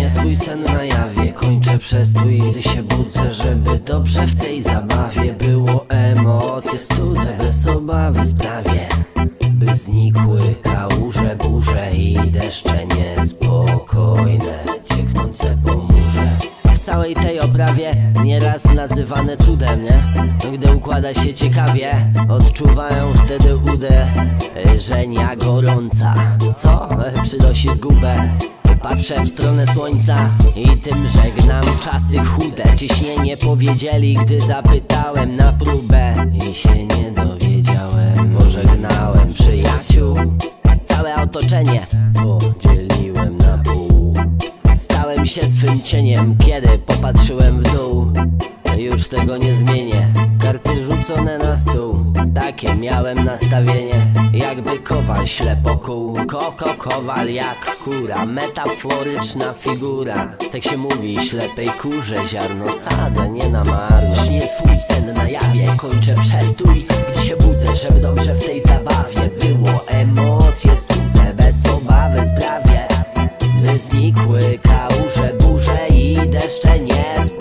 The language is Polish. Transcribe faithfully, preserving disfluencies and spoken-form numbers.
Śnię swój sen na jawie, kończę przestój, gdy się budzę, żeby dobrze w tej zabawie było. Emocje studzę, bez obawy sprawię, by znikły kałuże, burze i deszcze niespokojne, cieknące po murze. W całej tej oprawie nieraz nazywane cudem, nie? Gdy układa się ciekawie, odczuwają wtedy uderzenia gorąca, co przynosi zgubę. Patrzę w stronę słońca i tym żegnam czasy chude. Ciśnienie powiedzieli, gdy zapytałem na próbę i się nie dowiedziałem. Pożegnałem przyjaciół, całe otoczenie podzieliłem na pół. Stałem się swym cieniem, kiedy popatrzyłem w dół. Już tego nie zmienię, karty rzucone na stół. Takie miałem nastawienie, jakby kowal ślepokuł. Koko kowal jak kura, metaforyczna figura. Tak się mówi ślepej kurze, ziarno sadzę nie na marno. Śnię swój sen na jawie, kończę przestój, gdy się budzę, żeby dobrze w tej zabawie było. Emocje studzę, bez obawy sprawię, by znikły kałuże, burze i deszcze nie